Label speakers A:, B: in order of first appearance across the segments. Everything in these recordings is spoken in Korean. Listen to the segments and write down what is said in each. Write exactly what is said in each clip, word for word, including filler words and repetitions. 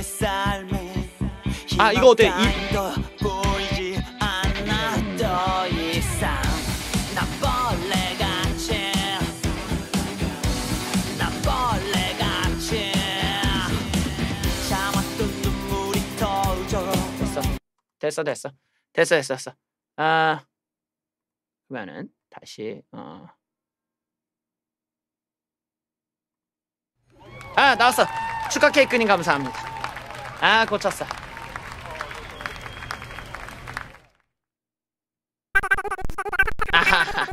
A: 아 이거 어때? 이 됐어 됐어 됐어 됐어 됐어 아 그러면은 다시 어. 아 나왔어. 축하 케이크님 감사합니다. 아 고쳤어. 아하하.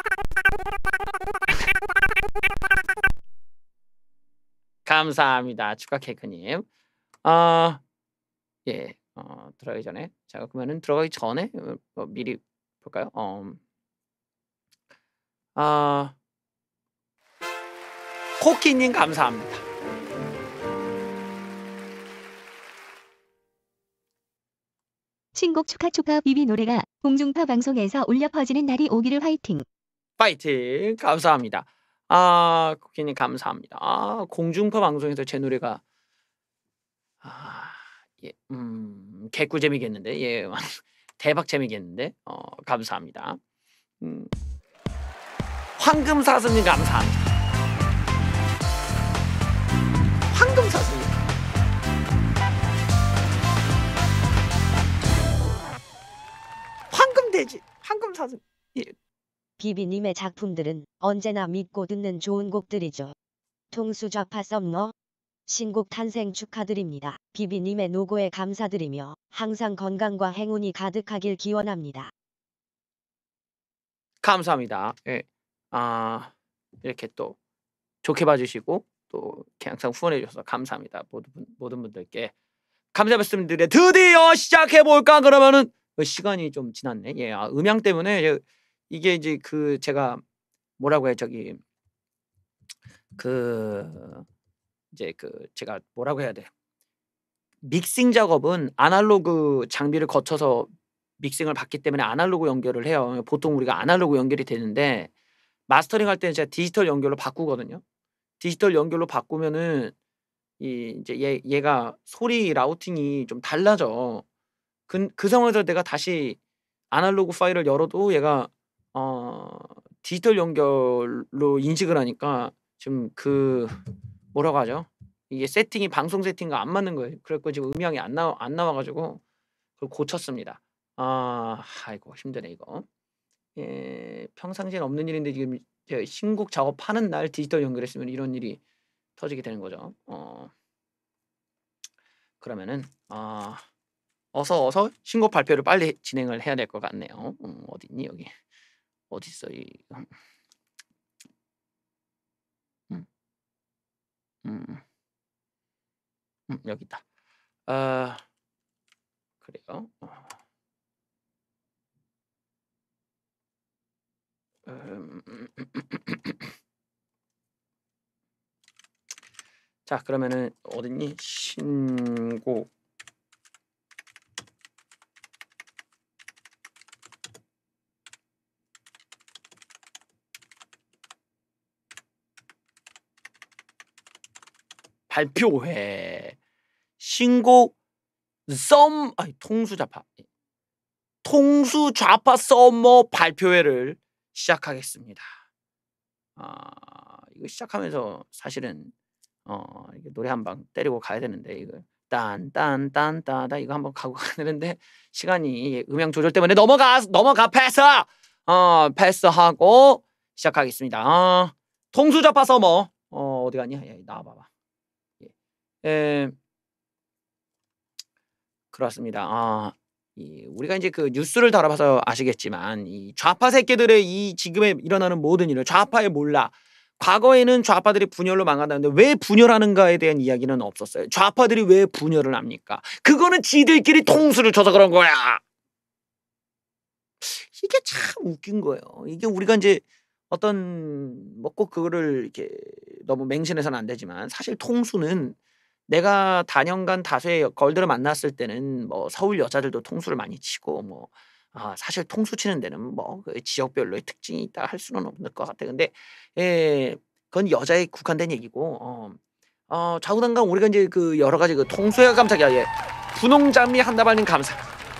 A: 감사합니다 축하 케이크님. 어, 예, 어, 들어가기 전에 자 그러면은 들어가기 전에 어, 미리 볼까요? 어, 아 코키님 감사합니다.
B: 신곡 축하 축하 비비 노래가 공중파 방송에서 울려 퍼지는 날이 오기를 화이팅.
A: 파이팅 감사합니다. 아 코키님 감사합니다. 아 공중파 방송에서 제 노래가 아 예, 음 개꿀잼이겠는데 예 대박 재미겠는데 어 감사합니다. 음 황금사슴님 감사합니다. 황금사슴. 황금돼지, 황금사슴. 예.
C: 비비님의 작품들은 언제나 믿고 듣는 좋은 곡들이죠. 통수좌파 썸머 신곡 탄생 축하드립니다. 비비님의 노고에 감사드리며 항상 건강과 행운이 가득하길 기원합니다.
A: 감사합니다. 예. 아 이렇게 또 좋게 봐주시고 또 항상 후원해 주셔서 감사합니다. 모든 분, 모든 분들께 감사 말씀드려 드디어 시작해 볼까 그러면은 시간이 좀 지났네. 예, 아, 음향 때문에 이게 이제 그 제가 뭐라고 해 저기 그 이제 그 제가 뭐라고 해야 돼 믹싱 작업은 아날로그 장비를 거쳐서 믹싱을 받기 때문에 아날로그 연결을 해요. 보통 우리가 아날로그 연결이 되는데 마스터링 할 때는 제가 디지털 연결로 바꾸거든요. 디지털 연결로 바꾸면은 이 이제 얘 얘가 소리 라우팅이 좀 달라져. 그, 그 상황에서 내가 다시 아날로그 파일을 열어도 얘가 어 디지털 연결로 인식을 하니까 지금 그 뭐라고 하죠? 이게 세팅이 방송 세팅과 안 맞는 거예요. 그래갖고 지금 음향이 안 나와 안 나와가지고 그걸 고쳤습니다. 아 아이고 힘드네 이거. 예, 평상시엔 없는 일인데 지금 신곡 작업하는 날 디지털 연결했으면 이런 일이 터지게 되는 거죠. 어 그러면은 아 어서 어서 신곡 발표를 빨리 진행을 해야 될 것 같네요. 음, 어디 있니 여기? 어디 있어 이? 음, 음, 음 여기 있다. 아 그래요. 어. 음, 자 그러면은 어딨니? 신곡 발표회 신곡 썸 아니 통수좌파 통수좌파 썸머 발표회를 시작하겠습니다. 아 이거 시작하면서 사실은 어 이게 노래 한 방 때리고 가야 되는데 이거 딴딴딴따다 이거 한번 가고 가야 되는데 시간이 음향 조절 때문에 넘어가 넘어가 패스 어 패스하고 시작하겠습니다. 어, 통수좌파 썸머 어 어디 갔냐? 야, 나와봐봐. 예. 에, 그렇습니다. 아, 이 우리가 이제 그 뉴스를 다뤄봐서 아시겠지만 이 좌파 새끼들의 이 지금에 일어나는 모든 일을 좌파에 몰라. 과거에는 좌파들이 분열로 망한다는데 왜 분열하는가에 대한 이야기는 없었어요. 좌파들이 왜 분열을 합니까? 그거는 지들끼리 통수를 쳐서 그런 거야. 이게 참 웃긴 거예요. 이게 우리가 이제 어떤 뭐 꼭 그거를 이렇게 너무 맹신해서는 안 되지만 사실 통수는 내가 다년간 다수의 걸들을 만났을 때는 뭐 서울 여자들도 통수를 많이 치고 뭐 아 사실 통수 치는 데는 뭐 그 지역별로의 특징이 있다 할 수는 없는 것 같아. 근데 예 그건 여자에 국한된 얘기고 어 어 좌우당강 우리가 이제 그 여러 가지 그 통수야 깜짝이야 예. 분홍 장미 한 다발님 감사.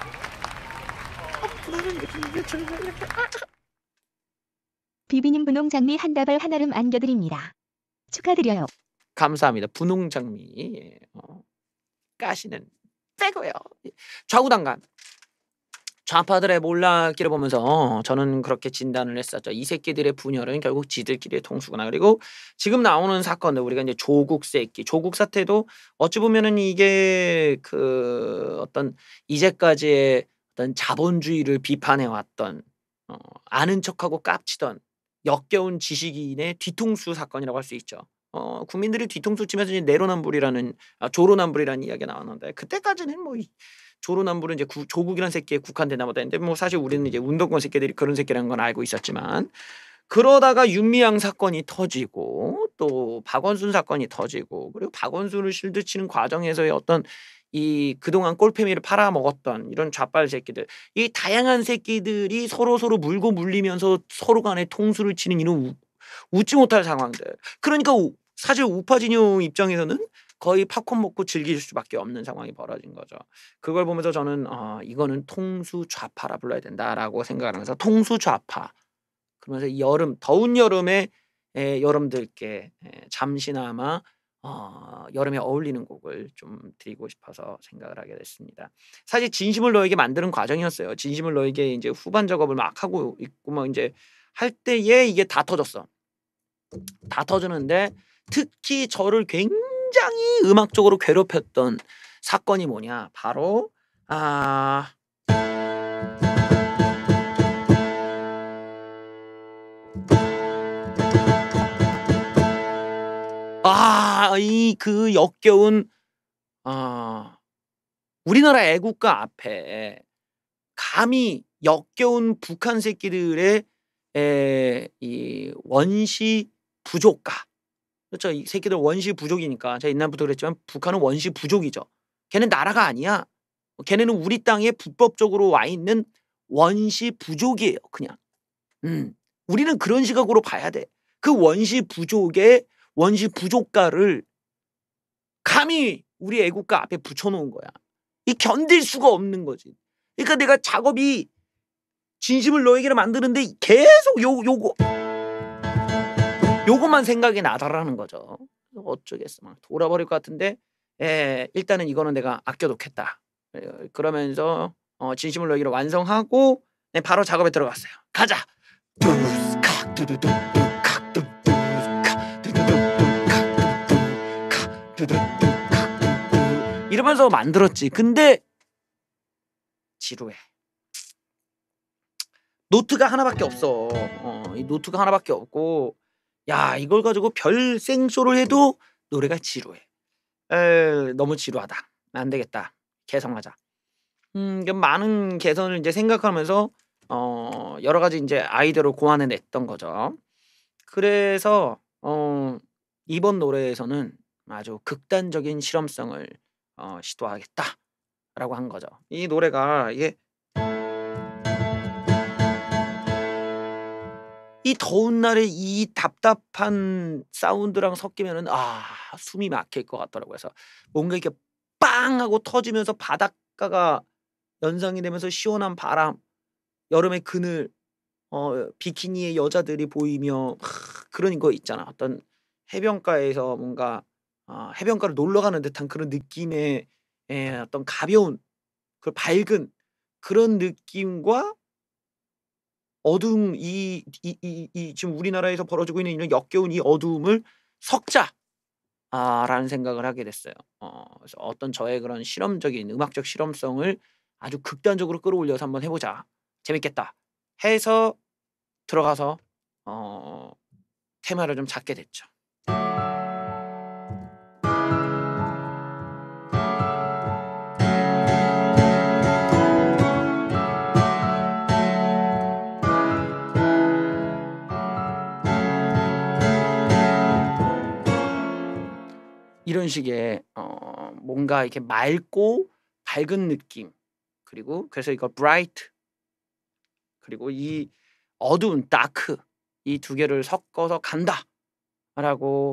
B: 비비님 분홍 장미 한 다발 한아름 안겨드립니다. 축하드려요.
A: 감사합니다. 분홍 장미. 예. 어. 가시는 빼고요. 좌우당간 좌파들의 몰락기를 보면서 어, 저는 그렇게 진단을 했었죠. 이 새끼들의 분열은 결국 지들끼리의 통수구나. 그리고 지금 나오는 사건들 우리가 이제 조국 새끼, 조국 사태도 어찌 보면은 이게 그 어떤 이제까지의 어떤 자본주의를 비판해 왔던 어, 아는 척하고 깝치던 역겨운 지식인의 뒤통수 사건이라고 할 수 있죠. 어, 국민들이 뒤통수 치면서 이제 내로남불이라는 아, 조로남불이라는 이야기가 나왔는데 그때까지는 뭐 이, 조로남불은 이제 구, 조국이라는 새끼에 국한되나 보다 했는데 뭐 사실 우리는 이제 운동권 새끼들이 그런 새끼라는 건 알고 있었지만 그러다가 윤미향 사건이 터지고 또 박원순 사건이 터지고 그리고 박원순을 실드치는 과정에서의 어떤 이 그동안 꼴패미를 팔아먹었던 이런 좌빨 새끼들 이 다양한 새끼들이 서로 서로 물고 물리면서 서로 간에 통수를 치는 이런 우, 웃지 못할 상황들. 그러니까 우, 사실 우파 진영 입장에서는 거의 팝콘 먹고 즐길 수밖에 없는 상황이 벌어진 거죠. 그걸 보면서 저는 어, 이거는 통수 좌파라 불러야 된다라고 생각하면서 통수 좌파. 그러면서 이 여름 더운 여름에 에, 여러분들께 에, 잠시나마 어, 여름에 어울리는 곡을 좀 드리고 싶어서 생각을 하게 됐습니다. 사실 진심을 너에게 만드는 과정이었어요. 진심을 너에게 이제 후반 작업을 막 하고 있고 뭐 이제 할 때에 이게 다 터졌어. 다 터지는데 특히 저를 굉장히 음악적으로 괴롭혔던 사건이 뭐냐? 바로 아 아, 이 그 역겨운 아 우리나라 애국가 앞에 감히 역겨운 북한 새끼들의 에, 이 원시 부족가 그렇죠. 이 새끼들 원시 부족이니까 제가 옛날부터 그랬지만 북한은 원시 부족이죠. 걔는 나라가 아니야. 걔네는 우리 땅에 불법적으로 와 있는 원시 부족이에요. 그냥. 음. 우리는 그런 시각으로 봐야 돼. 그 원시 부족의 원시 부족가를 감히 우리 애국가 앞에 붙여놓은 거야. 이 견딜 수가 없는 거지. 그러니까 내가 작업이 진심을 너에게를 만드는데 계속 요 요거 요것만 생각이 나더라는 거죠. 어쩌겠어 막 돌아버릴 것 같은데 에, 일단은 이거는 내가 아껴놓겠다. 에, 그러면서 어, 진심을 너에게를 완성하고 네, 바로 작업에 들어갔어요. 가자. 두스카 두두두 칵 두두 칵 두두두 칵 두두두 칵 두두 이러면서 만들었지. 근데 지루해. 노트가 하나밖에 없어. 어, 이 노트가 하나밖에 없고 야 이걸 가지고 별 생쇼를 해도 노래가 지루해. 에, 너무 지루하다. 안 되겠다. 개성하자. 음, 그 많은 개선을 이제 생각하면서 어, 여러 가지 이제 아이디어를 고안해 냈던 거죠. 그래서 어, 이번 노래에서는 아주 극단적인 실험성을 어, 시도하겠다라고 한 거죠. 이 노래가 이게 이 더운 날에 이 답답한 사운드랑 섞이면은 아 숨이 막힐 것 같더라고요. 그래서 뭔가 이렇게 빵 하고 터지면서 바닷가가 연상이 되면서 시원한 바람, 여름의 그늘, 어 비키니의 여자들이 보이며 하, 그런 거 있잖아. 어떤 해변가에서 뭔가 아 해변가를 놀러 가는 듯한 그런 느낌의 예 어떤 가벼운 그 밝은 그런 느낌과 어두움 이 이 이 이 지금 우리나라에서 벌어지고 있는 이런 역겨운 이 어두움을 섞자. 아 라는 생각을 하게 됐어요. 어 그래서 어떤 저의 그런 실험적인 음악적 실험성을 아주 극단적으로 끌어올려서 한번 해 보자. 재밌겠다. 해서 들어가서 어 테마를 좀 잡게 됐죠. 이런 식의 어 뭔가 이렇게 맑고 밝은 느낌 그리고 그래서 이걸 bright 그리고 이 어두운 dark 이 두 개를 섞어서 간다라고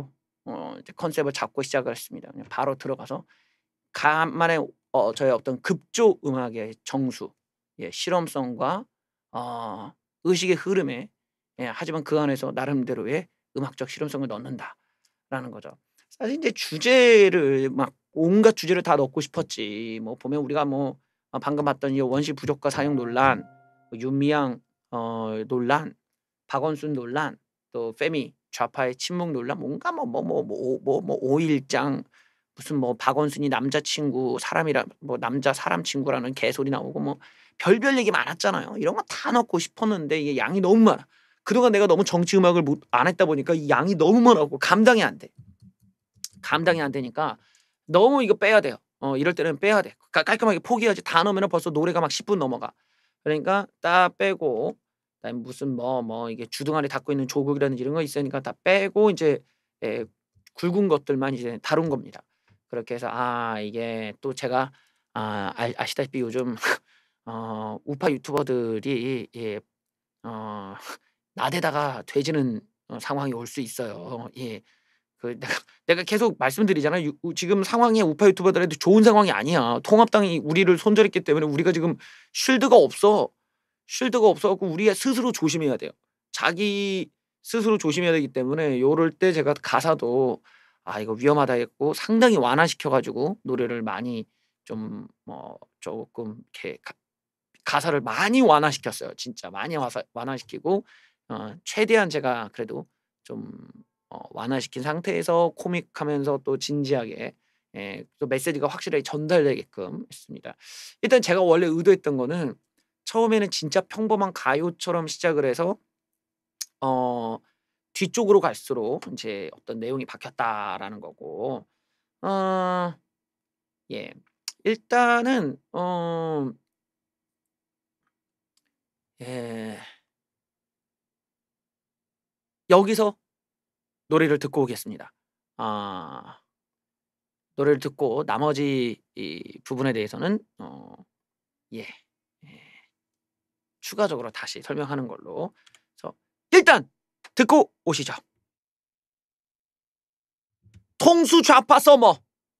A: 어 이제 컨셉을 잡고 시작을 했습니다. 그냥 바로 들어가서 간만에 어 저의 어떤 급조 음악의 정수, 예 실험성과 어 의식의 흐름에 예 하지만 그 안에서 나름대로의 음악적 실험성을 넣는다라는 거죠. 사실 이제 주제를 막 온갖 주제를 다 넣고 싶었지. 뭐 보면 우리가 뭐 어 방금 봤던 이 원시 부족과 사형 논란, 뭐 윤미향 어 논란, 박원순 논란, 또 페미 좌파의 침묵 논란, 뭔가 뭐 뭐 뭐 뭐 뭐 뭐 오일장 무슨 뭐 박원순이 남자친구 사람이라 뭐 남자 사람 친구라는 개소리 나오고 뭐 별별 얘기 많았잖아요. 이런 거 다 넣고 싶었는데 이게 양이 너무 많아. 그동안 내가 너무 정치 음악을 못 안 했다 보니까 이 양이 너무 많아고 감당이 안 돼. 감당이 안 되니까 너무 이거 빼야 돼요. 어 이럴 때는 빼야 돼. 깔 깔끔하게 포기해야지. 다 넣으면은 벌써 노래가 막 십 분 넘어가. 그러니까 딱 빼고 그다음에 무슨 뭐 뭐 이게 주둥아리 닫고 있는 조국이라든지 이런 거 있으니까 다 빼고 이제 예 굵은 것들만 이제 다룬 겁니다. 그렇게 해서 아 이게 또 제가 아 아 아시다시피 요즘 어 우파 유튜버들이 예 어 나대다가 돼지는 어 상황이 올 수 있어요. 예. 그 내가 내가 계속 말씀드리잖아요. 유 우 지금 상황이 우파 유튜버들한테 좋은 상황이 아니야. 통합당이 우리를 손절했기 때문에 우리가 지금 쉴드가 없어. 쉴드가 없어 갖고 우리가 스스로 조심해야 돼요. 자기 스스로 조심해야 되기 때문에 요럴 때 제가 가사도 '아 이거 위험하다.' 했고 상당히 완화시켜 가지고 노래를 많이 좀 뭐 쪼끔 이렇게 가 가사를 많이 완화시켰어요. 진짜 많이 와사 완화시키고 어 최대한 제가 그래도 좀 어 완화시킨 상태에서 코믹하면서 또 진지하게 예 또 메시지가 확실하게 전달되게끔 했습니다. 일단 제가 원래 의도했던 거는 처음에는 진짜 평범한 가요처럼 시작을 해서 어 뒤쪽으로 갈수록 인제 어떤 내용이 바뀌었다라는 거고 어 예 일단은 어 예. 여기서 노래를 듣고 오겠습니다. 아 노래를 듣고 나머지 이 부분에 대해서는 어 예. 예. 추가적으로 다시 설명하는 걸로. 그래서 일단 듣고 오시죠. 통수 좌파 서머.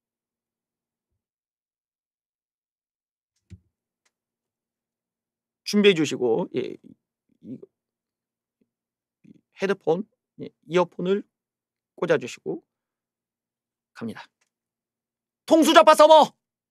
A: 준비해 주시고 예 이 이 헤드폰 예 이어폰을 꽂아 주시고 갑니다. 통수 좌파 서머.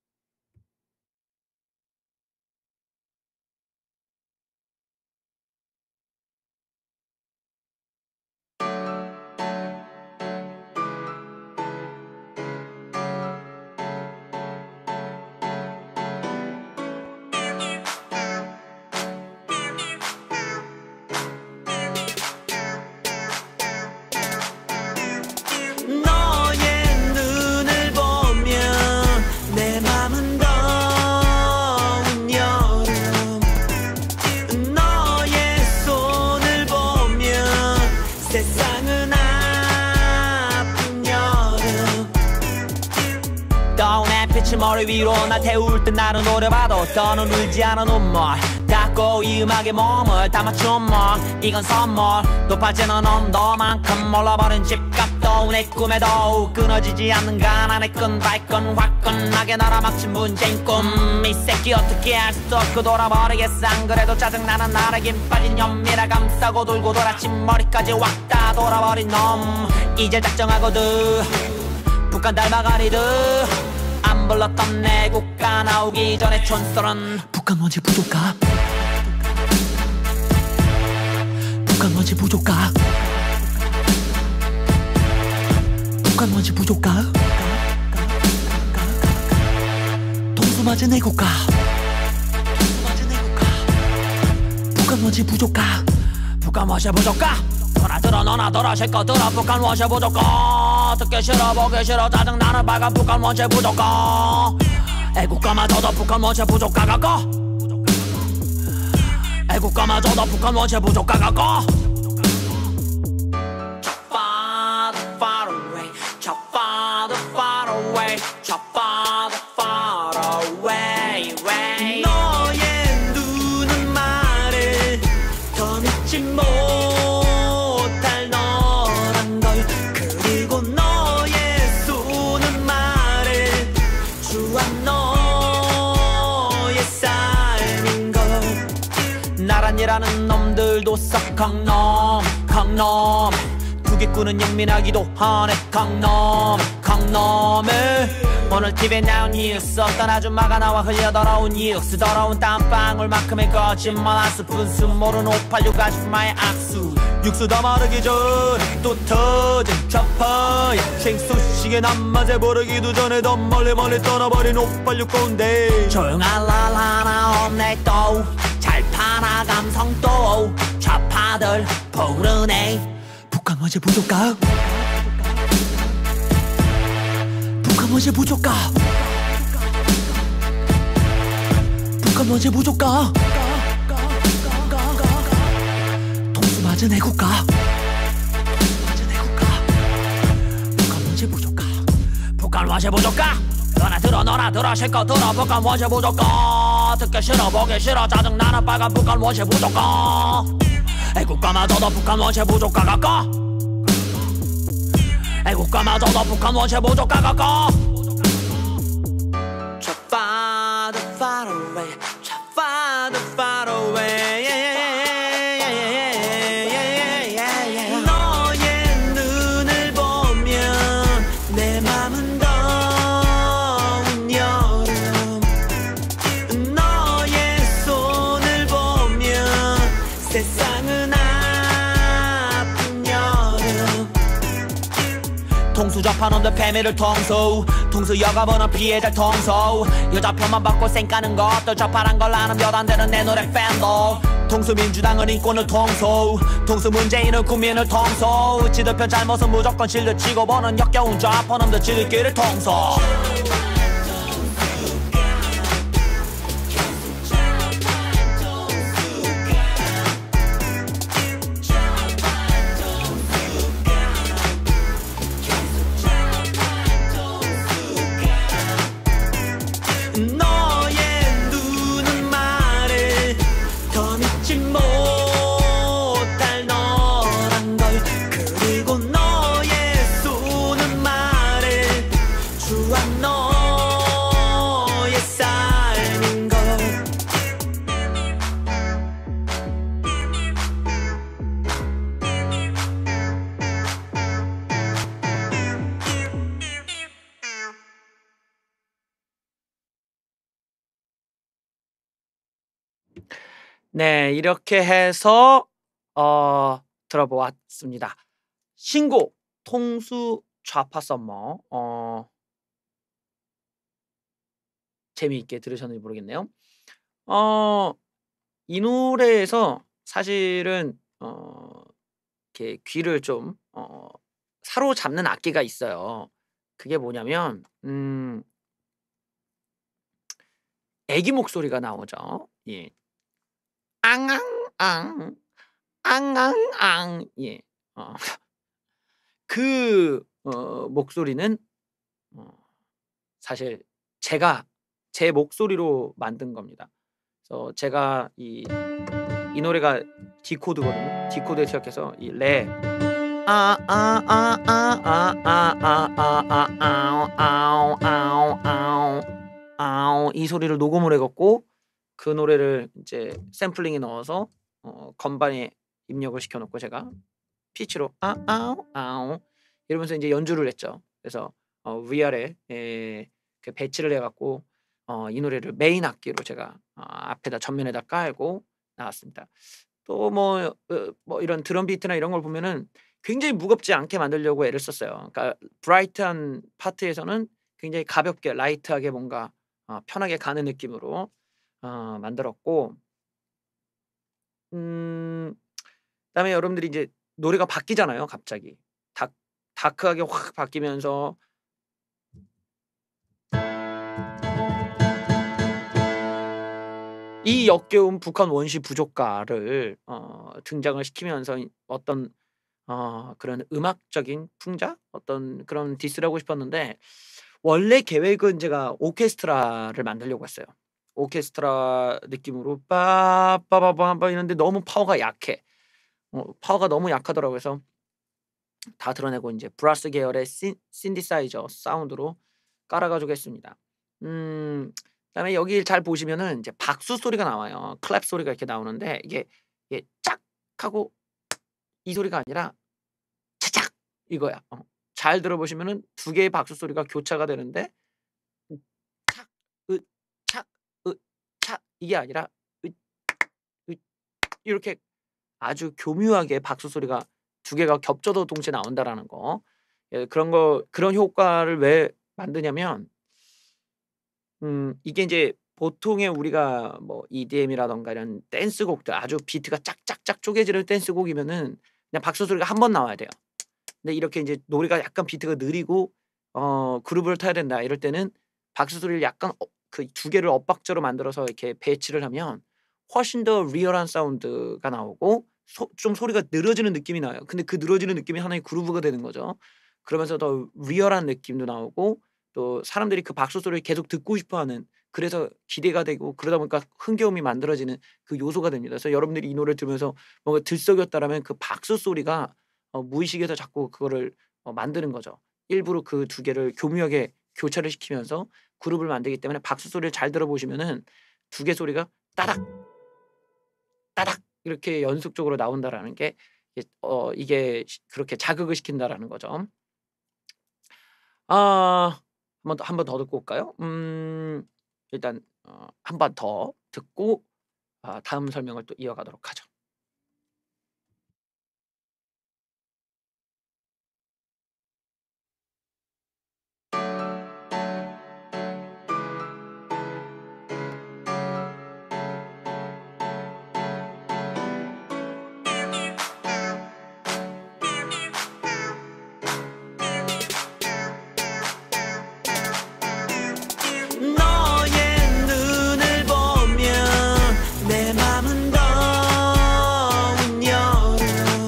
A: 너의 눈을 보면 내 맘은 더운 여름 너의 손을 보면 세상은 아픈 여름 떠온 햇빛이 머리 위로 날 태울 듯 나는 노려봐도 떠는 울지 않은 눈물 닦고 이 음악에 몸을 담아 춤물 이건 선물 높아지는 온도만큼 몰라버린 집값도 내 꿈에 더욱 끊어지지 않는 가난의 끈 발끈 화끈하게 날아막힌 문제인 꿈 이 새끼 어떻게 할 수 없고 돌아버리겠어 안 그래도 짜증나는 나를 김 빠진 연미라 감싸고 돌고 돌아 찐머리까지 확 다 돌아버린 놈 이제 작정하거든 북한 닮아가리듯 안 불렀던 내 국가 나오기 전에 촌스러운 북한 먼지 부족가 북한 먼지 부족가 북한 먼지 부족가 동수 맞은 내 국가 북한 먼지 부족가 북한 먼지 부족가 너나 들어 너나 들어 실컷 들어 북한 원시 부족가 듣기 싫어 보기 싫어 짜증나는 빨간 북한 원시 부족가 애국가마저도 북한 원시 부족가가 꺼 애국가마저도 북한 원시 부족가가 꺼 Far far away far far away far far away way 너의 눈은 말을 더 믿지 못 그리고 너 나란히라는 놈들도 썩 강놈 강놈 투기꾼은 영민하기도 하네 강놈 강놈을 오늘 티비에 나온 뉴스 어떤 아줌마가 나와 흘려 더러운 뉴스 더러운 땀방울만큼의 거짓말 한 스푼 수 모르는 오팔육 아줌마의 악수 육수 다 마르기 전 또 터진 좌파의 생수시계 남맞에 버리기도 전에 더 멀리 멀리 떠나버린 오팔육 꼰대 조용할 날 하나 없네 또 잘 파나 감성 또 좌파들 부르네 북한 원시 부족가 북한 원시 부족가 북한 원시 부족가 통수 맞은 애국가 맞은 애국가 북한 원시 부족가 북한 원시 부족가 너나 들어 너나 들어 실컷 들어 북한 원시 부족가 듣기 싫어 보기 싫어 짜증나는 빨간 북한 원시 부족가 애국가마저도 북한 원시 부족가가 꺼 애국가마저도 북한 원시 부족가가 꺼 So far, far away So far, far away 너의 눈을 보면 내 맘은 더운 여름 너의 손을 보면 세상은 아픈 여름 통수 접하는데 패미를 통수 통수 여가보는 피해자 통수 여자 편만 받고 쌩까는 것들 접하란 걸 아는 몇 안 되는 내 노래 팬도 통수 민주당은 인권을 통수 통수 문재인은 국민을 통수 지들 편 잘못은 무조건 실려치고 보는 역겨운 좌파놈들 지들끼리 통수 네, 이렇게 해서 어, 들어보았습니다. 신곡 통수 좌파 썸머 어, 재미있게 들으셨는지 모르겠네요. 어, 이 노래에서 사실은 어, 이렇게 귀를 좀 어, 사로잡는 악기가 있어요. 그게 뭐냐면 음, 애기 목소리가 나오죠. 예. 앙앙앙 앙앙앙 예. 어. 그 어, 목소리는 어, 사실 제가 제 목소리로 만든 겁니다. 그래서 제가 이, 이 노래가 D 코드거든요. D 코드에 시작해서 이 레 아 아 아 아 아 아 아 아 아우 아우 아우 아우 아우 이 소리를 녹음을 해갖고 그 노래를 이제 샘플링에 넣어서 어, 건반에 입력을 시켜놓고 제가 피치로 아 아우 아우 이러면서 이제 연주를 했죠. 그래서 어, 위아래 에, 그 배치를 해갖고 어, 이 노래를 메인 악기로 제가 어, 앞에다 전면에다 깔고 나왔습니다. 또 뭐 어, 뭐 이런 드럼 비트나 이런 걸 보면은 굉장히 무겁지 않게 만들려고 애를 썼어요. 그러니까 브라이트한 파트에서는 굉장히 가볍게 라이트하게 뭔가 어, 편하게 가는 느낌으로 어, 만들었고 음, 그다음에 여러분들이 이제 노래가 바뀌잖아요. 갑자기 다, 다크하게 확 바뀌면서 이 역겨운 북한 원시 부족가를 어, 등장을 시키면서 어떤 어, 그런 음악적인 풍자 어떤 그런 디스를 하고 싶었는데 원래 계획은 제가 오케스트라를 만들려고 했어요. 오케스트라 느낌으로 빠빠바바바 이런데 너무 파워가 약해. 어, 파워가 너무 약하더라고요. 그래서 다 드러내고 이제 브라스 계열의 신, 신디사이저 사운드로 깔아가지고 했습니다. 음, 그다음에 여기 잘 보시면은 이제 박수 소리가 나와요. 클랩 소리가 이렇게 나오는데 이게 이게 짝 하고 이 소리가 아니라 차짝 이거야. 어. 잘 들어보시면은 두 개의 박수 소리가 교차가 되는데 착, 으, 착, 으, 착 이게 아니라 으, 으, 이렇게 아주 교묘하게 박수 소리가 두 개가 겹쳐도 동시에 나온다라는 거. 예, 그런 거 그런 효과를 왜 만드냐면 음 이게 이제 보통의 우리가 뭐 이디엠이라던가 이런 댄스곡들 아주 비트가 짝짝짝 쪼개지는 댄스곡이면은 그냥 박수 소리가 한 번 나와야 돼요. 근데 이렇게 이제 노래가 약간 비트가 느리고 어 그루브를 타야 된다 이럴 때는 박수 소리를 약간 어 그 두 개를 엇박자로 만들어서 이렇게 배치를 하면 훨씬 더 리얼한 사운드가 나오고 소 좀 소리가 늘어지는 느낌이 나요. 근데 그 늘어지는 느낌이 하나의 그루브가 되는 거죠. 그러면서 더 리얼한 느낌도 나오고 또 사람들이 그 박수 소리를 계속 듣고 싶어 하는 그래서 기대가 되고 그러다 보니까 흥겨움이 만들어지는 그 요소가 됩니다. 그래서 여러분들이 이 노래를 들으면서 뭔가 들썩였다라면 그 박수 소리가 어 무의식에서 자꾸 그거를 어 만드는 거죠. 일부러 그 두 개를 교묘하게 교차를 시키면서 그룹을 만들기 때문에 박수 소리를 잘 들어보시면은 두 개 소리가 따닥, 따닥 이렇게 연속적으로 나온다라는 게 이게 어 이게 시 그렇게 자극을 시킨다라는 거죠. 아 한 번 더 한 번 더 듣고 올까요? 음 일단 어 한 번 더 듣고 아 다음 설명을 또 이어가도록 하죠. 너의 눈을 보면 내 맘은 더운 여름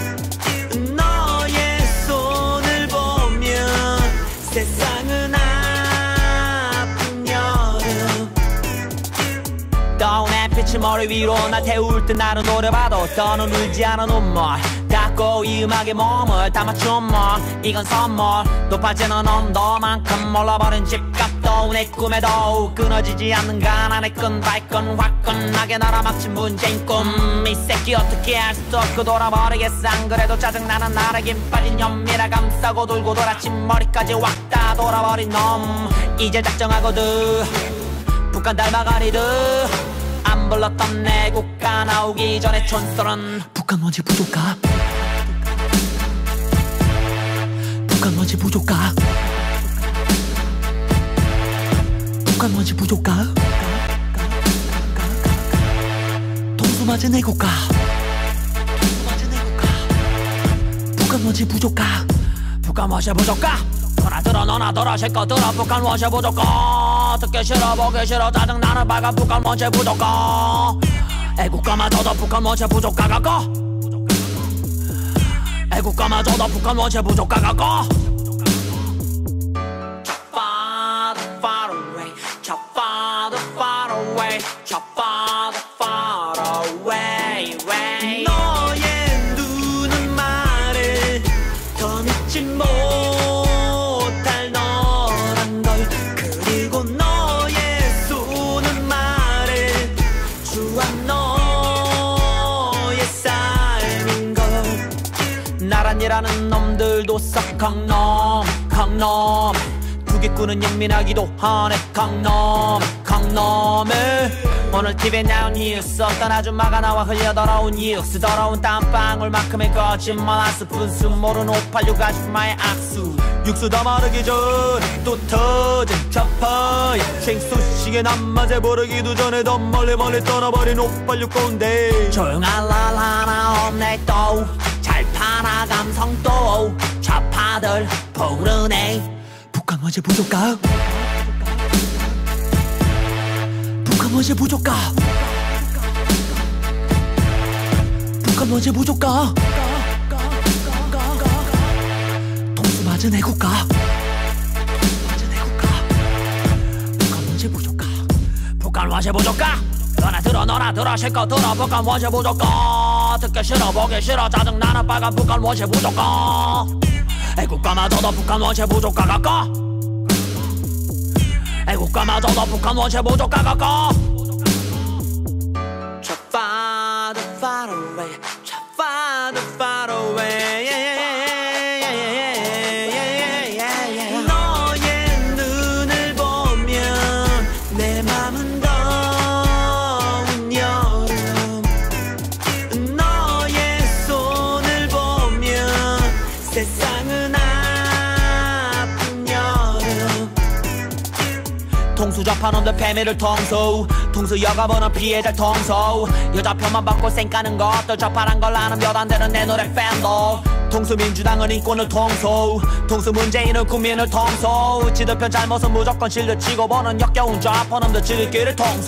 A: 너의 손을 보면 세상은 아픈 여름 떠온 햇빛이 머리 위로 날 태울 듯 나를 노려봐도 떠는 울지 않은 눈물 닫고 이 음악에 몸을 담아준 물 이건 선물 높아지는 언덕만큼 몰라버린 집값도 내 꿈에도 끊어지지 않는 가난의 끈 발끈 화끈하게 날아막힌 문제인 꿈이 새끼 어떻게 할 수도 없고 돌아버리겠어 안 그래도 짜증나는 나를 긴 빠진 연미라 감싸고 돌고 돌아 찐머리까지 확 다 돌아버린 놈 이제 작정하거든 북한 닮아가리듯 안 불렀던 내 국가 나오기 전에 촌철은 북한 원지 부족가 북한 원지 부족가 북한 원지 부족가 동수 맞은 내 국가 북한 원지 부족가 북한 원지 부족가 너나 들어 너나 들어 실컷 들어 북한 원시 부족가 듣기 싫어 보기 싫어 짜증나는 빨간 북한 원시 부족가 애국가마저도 북한 원시 부족가가 꺼 애국가마저도 북한 원시 부족가가 꺼 Far far away 저 far far away 저 far far away way 너의 눈은 말을 더 믿지 못 이라는 놈들도 썩 강놈 강놈 두개꾸는 영민하기도 하네 강놈 강놈을 오늘 티비에 나온 뉴스 어떤 아줌마가 나와 흘려 더러운 뉴스 더러운 땀방울만큼의 거짓말 한 스푼수 모르는 오팔육 아줌마의 악수 육수 다 마르기 전 또 터진 차파이 생소식에 남맛에 버리기도 전에 더 멀리 멀리 떠나버린 오팔육 꼰대 조용할 날 하나 없네 또 잘 파나 감성도 좌파들 부르네 북한 원시 부족가 북한 원시 부족가 북한 원시 부족가 동수 맞은 애국가 북한 원시 부족가 북한 원시 부족가 너나 들어 너나 들어 실컷 들어 북한 원시 부족가 듣기 싫어 보기 싫어 짜증나는 빨간 북한 원시 부족가 애국가마저도 북한 원시 부족가가 꺼 애국가마저도 북한 원시 부족가 가까 Far far away, far far away. 너의 눈을 보면 내 맘은 더운 여름. 너의 손을 보면 세상은 아픈 여름. 통수 접하는데 패미를 통수 통수 여가보는 피해자 통수 여자 편만 받고 쌩까는 것도 적발한 걸 아는 몇 안 되는 내 노래 팬도 통수 민주당은 인권을 통수 통수 문재인은 국민을 통수 지들 편 잘못은 무조건 실드치고 보는 역겨운 좌파놈들 지들끼리 통수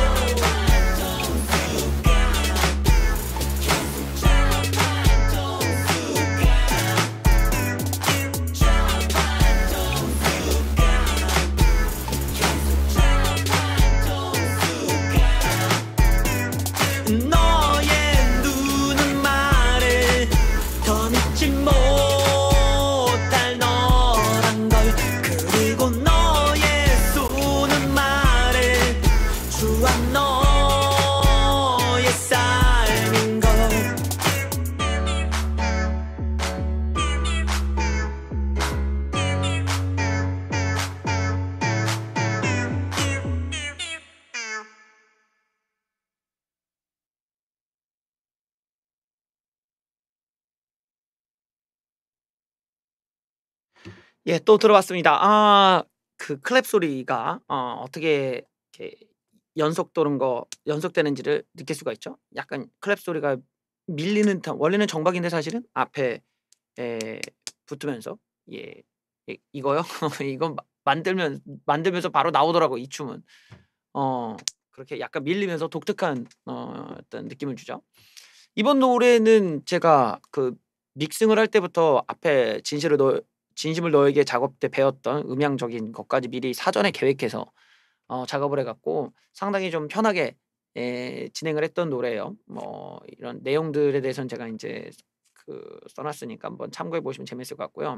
A: 예, 또 들어왔습니다. 아, 그 클랩 소리가 어, 어떻게 이렇게 연속 도는 거 연속되는지를 느낄 수가 있죠. 약간 클랩 소리가 밀리는 듯한 원래는 정박인데 사실은 앞에 에, 붙으면서 예, 예 이거요. 이건 마- 만들면 만들면서 바로 나오더라고 이 춤은. 어 그렇게 약간 밀리면서 독특한 어, 어떤 느낌을 주죠. 이번 노래는 제가 그 믹싱을 할 때부터 앞에 진실을 넣 진심을 너에게 작업 때 배웠던 음향적인 것까지 미리 사전에 계획해서 어 작업을 해 갖고 상당히 좀 편하게 예 진행을 했던 노래예요. 뭐 이런 내용들에 대해서는 제가 인제 그 써 놨으니까 한번 참고해 보시면 재밌을 것 같고요.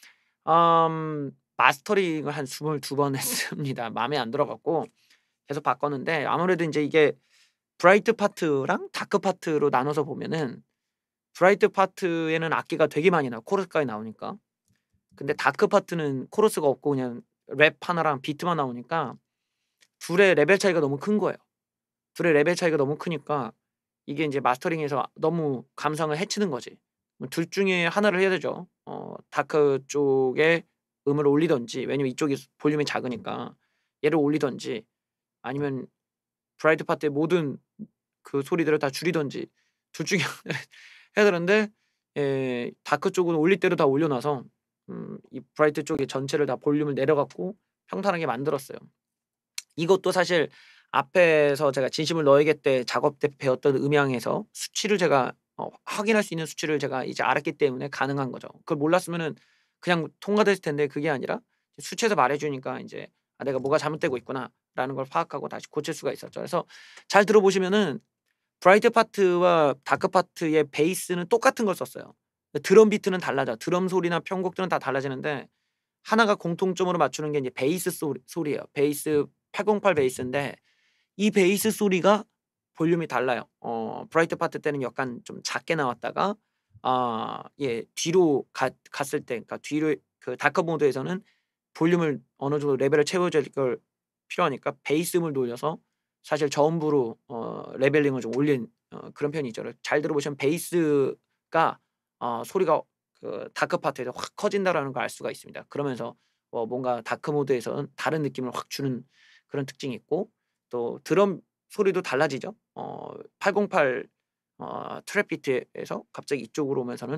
A: 음 마스터링을 한 스물두 번 했습니다. 마음에 안 들어 갖고 계속 바꿨는데 아무래도 인제 이게 브라이트 파트랑 다크 파트로 나눠서 보면은 브라이트 파트에는 악기가 되게 많이 나와요, 코러스까지 나오니까. 근데 다크 파트는 코러스가 없고 그냥 랩 하나랑 비트만 나오니까 둘의 레벨 차이가 너무 큰 거예요. 둘의 레벨 차이가 너무 크니까 이게 인제 마스터링에서 너무 감상을 해치는 거지. 뭐 둘 중에 하나를 해야 되죠. 어 다크 쪽에 음을 올리든지 왜냐면 이쪽이 볼륨이 작으니까 얘를 올리든지 아니면 브라이트 파트의 모든 그 소리들을 다 줄이든지 둘 중에 하나를 해야 되는데 예 다크 쪽은 올릴 대로 다 올려 놔서 음 이 브라이트 쪽에 전체를 다 볼륨을 내려 갖고 평탄하게 만들었어요. 이것도 사실 앞에서 제가 진심을 너에게 때 작업 때 배웠던 음향에서 수치를 제가 어 확인할 수 있는 수치를 제가 이제 알았기 때문에 가능한 거죠. 그걸 몰랐으면은 그냥 통과됐을 텐데 그게 아니라 수치에서 말해 주니까 인제 '아 내가 뭐가 잘못되고 있구나.'라는 걸 파악하고 다시 고칠 수가 있었죠. 그래서 잘 들어보시면은 브라이트 파트와 다크 파트의 베이스는 똑같은 걸 썼어요. 드럼 비트는 달라져요. 드럼 소리나 편곡들은 다 달라지는데 하나가 공통점으로 맞추는 게 이제 베이스 소리 소리예요. 베이스 팔공팔 베이스인데 이 베이스 소리가 볼륨이 달라요. 어 브라이트 파트 때는 약간 좀 작게 나왔다가 아 예 뒤로 갔 갔을 때 그러니까 뒤로 그 다크 모드에서는 볼륨을 어느 정도 레벨을 채워줄 걸 필요하니까 베이스음을 돌려서 사실 저음부로 어 레벨링을 좀 올린 어 그런 편이죠. 잘 들어보시면 베이스가 어 소리가 그 다크 파트에서 확 커진다라는 걸 알 수가 있습니다. 그러면서 어 뭔가 다크 모드에서는 다른 느낌을 확 주는 그런 특징이 있고 또 드럼 소리도 달라지죠. 어 팔공팔 어 트랩 비트에서 갑자기 이쪽으로 오면서는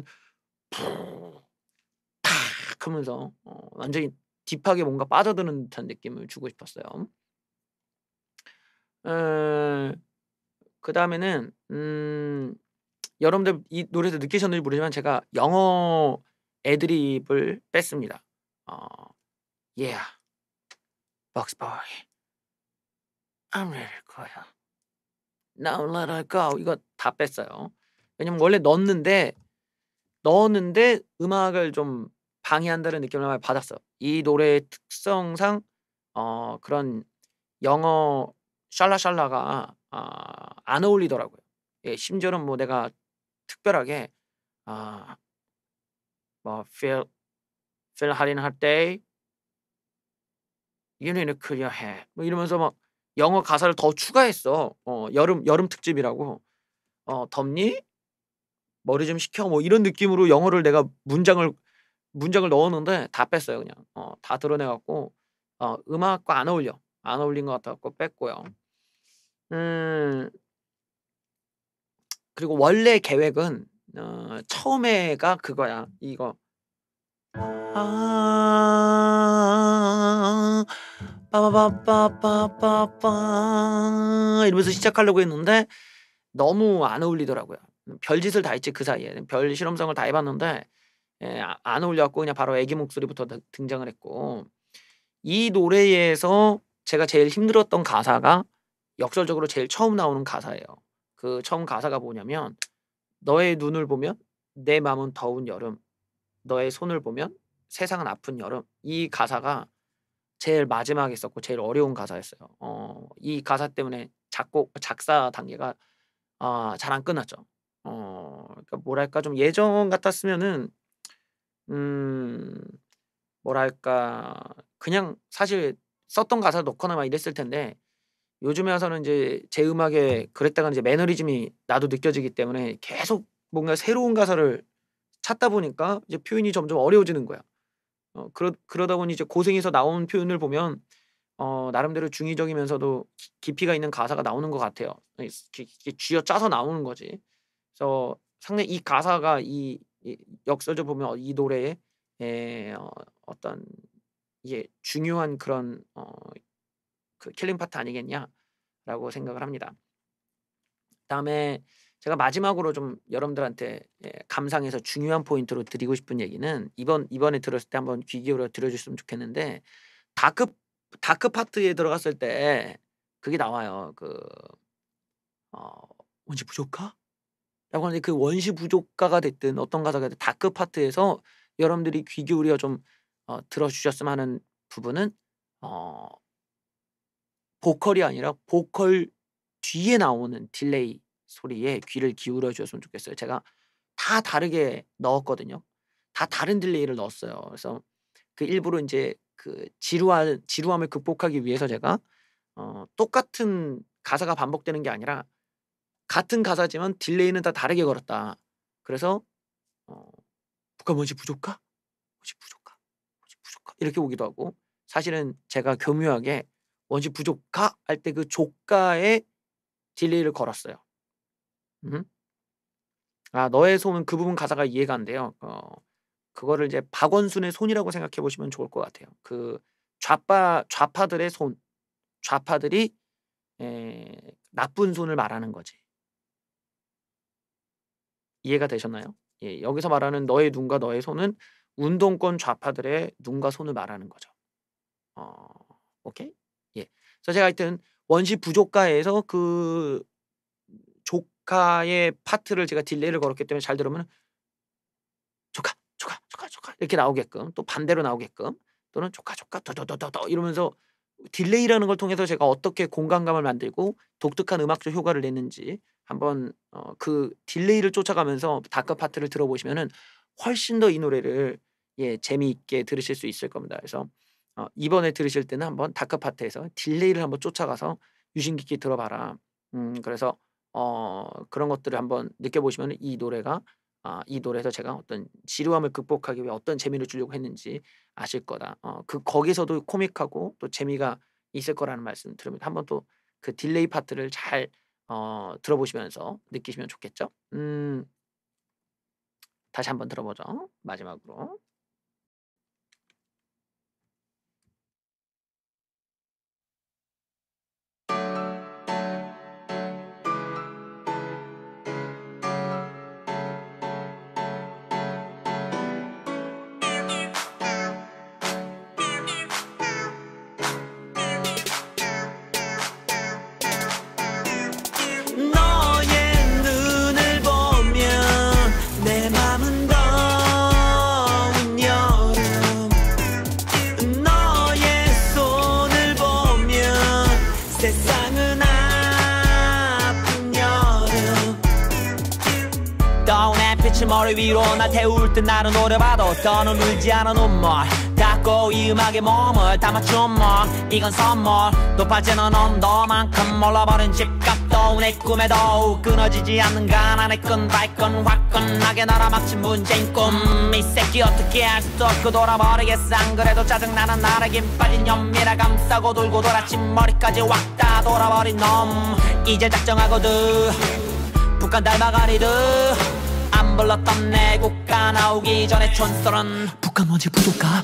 A: 탁 하면서 어 완전히 딥하게 뭔가 빠져드는 듯한 느낌을 주고 싶었어요. 어 그다음에는 음 여러분들 이 노래에서 느끼셨는지 모르지만 제가 영어 애드립을 뺐습니다. 어 "Yeah, Bugs Boy, I'm ready for you. Now let her go." 이거 다 뺐어요. 왜냐면 원래 넣었는데 넣었는데 음악을 좀 방해한다는 느낌을 많이 받았어요. 이 노래의 특성상 어 그런 영어 샬라샬라가 아 안 어울리더라고요. 예 심지어는 뭐 내가 특별하게 아 뭐 feel feel hot in a hot day you need to cool your head 뭐 이러면서 막 영어 가사를 더 추가했어. 어 여름 여름 특집이라고. 어 "덥니? 머리 좀 식혀." 뭐 이런 느낌으로 영어를 내가 문장을 문장을 넣었는데 다 뺐어요 그냥. 어 다 드러내 갖고 어 음악과 안 어울려. 안 어울린 것 같아 갖고 뺐고요. 음 그리고 원래 계획은 어 처음에가 그거야. 이거 아 빠바바빠빠빠빠 이러면서 시작하려고 했는데 너무 안 어울리더라고요. 별짓을 다 했지 그 사이에. 별 실험성을 다 해 봤는데 예 아 안 어울려 갖고 그냥 바로 애기 목소리부터 등 등장을 했고 이 노래에서 제가 제일 힘들었던 가사가 역설적으로 제일 처음 나오는 가사예요. 그 처음 가사가 뭐냐면 "너의 눈을 보면 내 맘은 더운 여름. 너의 손을 보면 세상은 아픈 여름." 이 가사가 제일 마지막에 썼고 제일 어려운 가사였어요. 어 이 가사 때문에 작곡 작사 단계가 아 잘 안 끝났죠. 어 그러니까 뭐랄까 좀 예전 같았으면은 음 뭐랄까 그냥 사실 썼던 가사를 넣거나 막 이랬을 텐데 요즘에 와서는 인제 제 음악에 그랬다가는 이제 매너리즘이 나도 느껴지기 때문에 계속 뭔가 새로운 가사를 찾다 보니까 이제 표현이 점점 어려워지는 거야. 어 그러 그러다 보니 이제 고생해서 나온 표현을 보면 어 나름대로 중의적이면서도 기 깊이가 있는 가사가 나오는 것 같아요. 이 기 기 쥐어짜서 나오는 거지. 그래서 상당히 이 가사가 이 이 역설적으로 보면 이 노래의 예 어 어떤 이게 중요한 그런 어 그 킬링 파트 아니겠냐라고 생각을 합니다. 그다음에 제가 마지막으로 좀 여러분들한테 예 감상해서 중요한 포인트로 드리고 싶은 얘기는 이번 이번에 들었을 때 한번 귀 기울여 들어 주셨으면 좋겠는데 다크 다크 파트에 들어갔을 때 그게 나와요. 그 어 "원시 부족가?" 라고 하는데 그 원시 부족가가 됐든 어떤 가사가 됐든 다크 파트에서 여러분들이 귀 기울여 좀 어 들어 주셨으면 하는 부분은 어 보컬이 아니라 보컬 뒤에 나오는 딜레이 소리에 귀를 기울여 주셨으면 좋겠어요. 제가 다 다르게 넣었거든요. 다 다른 딜레이를 넣었어요. 그래서 그 일부러 인제 그 지루한 지루함을 극복하기 위해서 제가 어 똑같은 가사가 반복되는 게 아니라 같은 가사지만 딜레이는 다 다르게 걸었다. 그래서 어 북한 원시 부족가? 원시 부족가? 원시 부족가? 이렇게 오기도 하고 사실은 제가 교묘하게 원시 부족가 할 때 그 족가에 딜레이를 걸었어요. 음. 아 너의 손은 그 부분 가사가 이해가 안 돼요. 어 그거를 이제 박원순의 손이라고 생각해 보시면 좋을 것 같아요. 그 좌파 좌파들의 손. 좌파들이 예 나쁜 손을 말하는 거지. 이해가 되셨나요? 예 여기서 말하는 너의 눈과 너의 손은 운동권 좌파들의 눈과 손을 말하는 거죠. 어 오케이? 예. 그래서 제가 하여튼 원시 부족가에서 그 조카의 파트를 제가 딜레이를 걸었기 때문에 잘 들으면은 조카, 조카, 조카, 조카 이렇게 나오게끔 또 반대로 나오게끔 또는 조카, 조카 더더더더더 이러면서 딜레이라는 걸 통해서 제가 어떻게 공간감을 만들고 독특한 음악적 효과를 냈는지 한번 어 그 딜레이를 쫓아가면서 다크 파트를 들어보시면은 훨씬 더 이 노래를 예 재미있게 들으실 수 있을 겁니다. 그래서 어 이번에 들으실 때는 한번 다크 파트에서 딜레이를 한번 쫓아가서 유심 깊게 들어봐라. 음 그래서 어 그런 것들을 한번 느껴보시면은 이 노래가 아 이 노래에서 제가 어떤 지루함을 극복하기 위해 어떤 재미를 주려고 했는지 아실 거다. 어 그 거기서도 코믹하고 또 재미가 있을 거라는 말씀 드립니다. 한번 또 그 딜레이 파트를 잘 어 들어보시면서 느끼시면 좋겠죠? 음. 다시 한번 들어보죠, 마지막으로. 너의 눈을 보면 내 맘은 더운 떠온 햇빛이 머리 위로 날 태울 듯 나는 노래봐도 더는 울지 않은 눈물 닫고 이 음악에 몸을 담아 춤물 이건 선물 높아지는 온도만큼 올라버린 집값도 내 꿈에도 끊어지지 않는 가난의 끈 발끈 화끈하게 날아막힌 문재인 꿈이 새끼 어떻게 할 수도 없고 돌아버리겠어 안 그래도 짜증나는 나를 김 빠진 연미라 감싸고 돌고 돌아 머리까지 확 다 돌아버린 놈 이제 작정하거든 북한 닮아가리듯 안 불렀던 내 국가 나오기 전에 촌스러운 북한 원시 부족가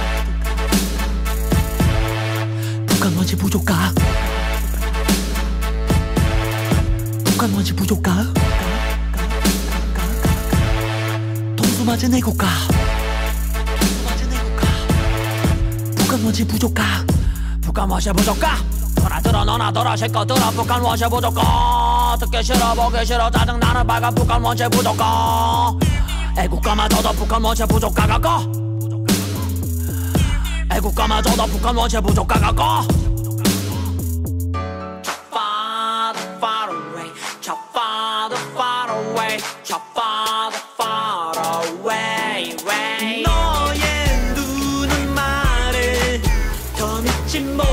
A: 북한 원시 부족가 북한 원시 부족가 동수 맞은 내 국가 북한 원시 부족가 북한 원시 부족가 너나 들어 너나 들어 실컷 들어 북한 원시 부족가 듣기 싫어 보기 싫어 짜증나는 빨간 북한 원시 부족가 애국가마저도 북한 원시 부족가가 꺼 애국가마저도 북한 원시 부족가가 꺼 Far far away far far away far far away way 너의 눈은 말을 더 믿지 못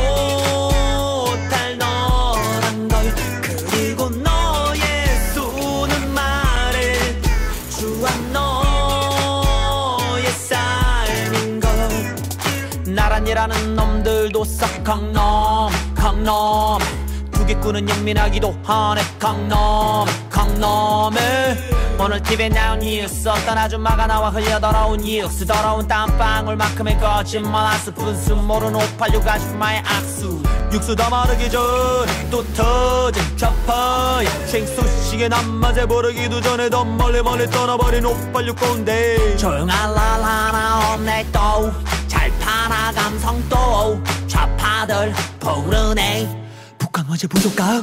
A: 나란이라는 놈들도 썩 강놈 강놈 두개꾸는 영민하기도 하네 강놈 강놈을 오늘 티비에 나온 뉴스 어떤 아줌마가 나와 흘려 더러운 뉴스 더러운 땀방울만큼의 거짓말 한 스푼 수 모르는 오팔육 아줌마의 악수 육수 다 마르기 전 또 터진 차파야 생수시계 남맛에 버리기도 전에 더 멀리 멀리 떠나버린 오팔육 꼰대 조용한 날 하나 없네 또 잘 파나 감성도 좌파들 부르네 북한 원시 부족가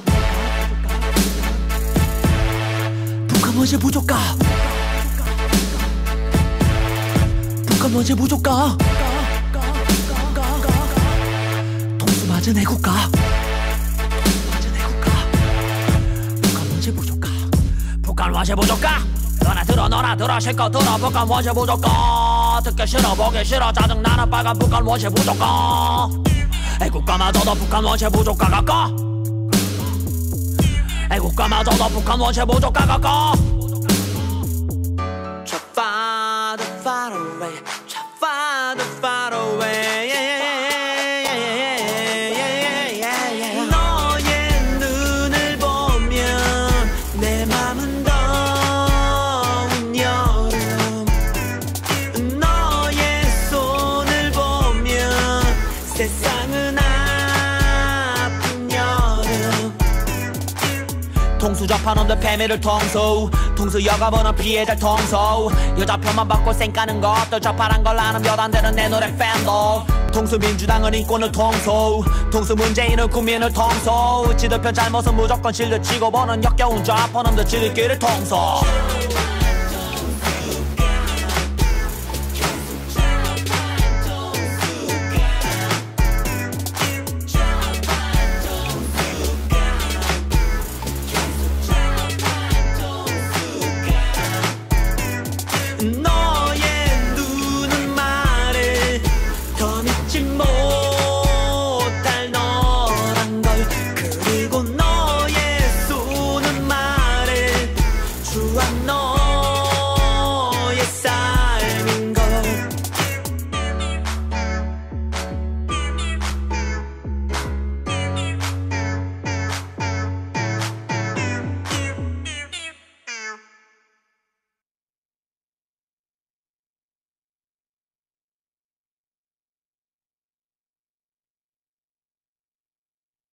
A: 북한 원시 부족가 북한 원시 부족가 동수 맞은 애국가 북한 원시 부족가 북한 원시 부족가 너나 들어 너나 들어 실컷 들어 북한 원시 부족가 듣기 싫어 보기 싫어 짜증나는 빨간 북한 원시 부족가 애국가마저도 북한 원시 부족가가 꺼 애국가마저도 북한 원시 부족가가 꺼 So far far away So far far away 너의 눈을 보면 내 맘은 더운 여름 너의 손을 보면 세상은 아픈 여름 통수 접하는데 패미를 통수 통수 여가보는 피해자 통수 여자 편만 받고 쌩까는 것도 접하란 걸 아는 몇 안 되는 내 노래 팬도 통수 민주당은 인권을 통수 통수 문재인은 국민을 통수 지들 편 잘못은 무조건 실드치고 보는 역겨운 좌파놈들 지들끼리 통수